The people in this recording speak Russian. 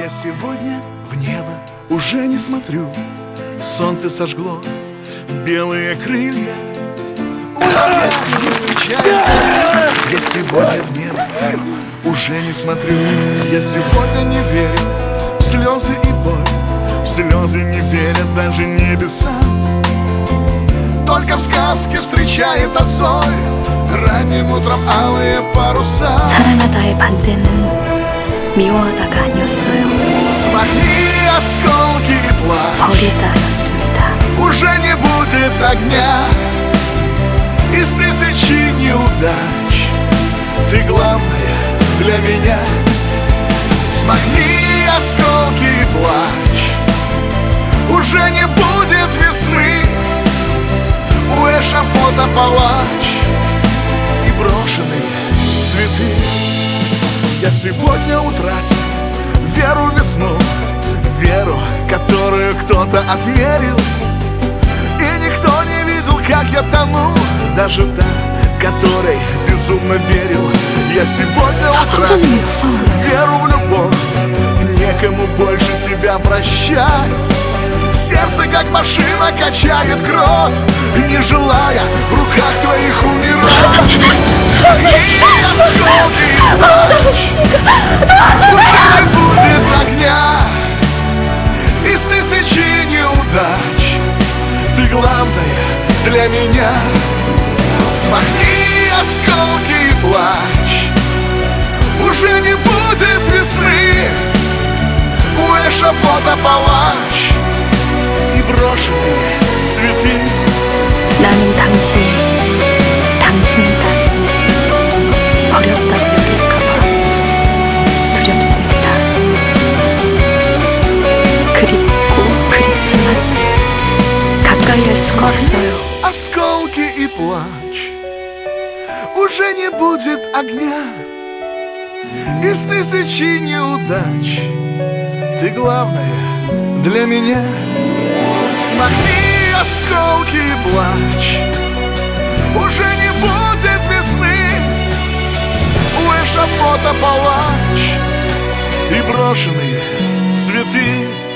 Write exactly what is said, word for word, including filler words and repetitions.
Я сегодня в небо уже не смотрю. Солнце сожгло белые крылья. Опять не встречаются. Я сегодня в небо уже не смотрю. Я сегодня не верю в слезы и боль. В слезы не верят даже небеса. Только в сказке встречает осоль ранним утром алые паруса. 사랑하다의 반대는 미워하다가 아니었어요. Смахни осколки и плачь. 버리다였습니다. Уже не будет огня. Из тысячи неудач ты главная для меня. Смахни осколки и плачь. Уже не будет весны. У эшафота палач и брошенные цветы. Я сегодня утратил веру в весну, веру, которую кто-то отмерил. И никто не видел, как я тону, даже та, которой безумно верил. Я сегодня утратил веру в любовь, некому больше тебя прощать. Сердце, как машина, качает кровь, не желая в руках твоих умирать. И осколки и плачь. Уже не будет огня. Из тысячи неудач ты главная для меня. Смахни осколки и плачь. Уже не будет весны. У эшафота палач и брошенные цветы. 나는 당신, 당신의 딸을 버렸다고 여길까봐 두렵습니다. 그립고 그립지만 가까이 할 수가 없어요. Осколки и плач. Уже не будет огня. Из тысячи неудач ты главная для меня. Смахни осколки и плачь. Уже не будет весны. У эшафота палач и брошенные цветы.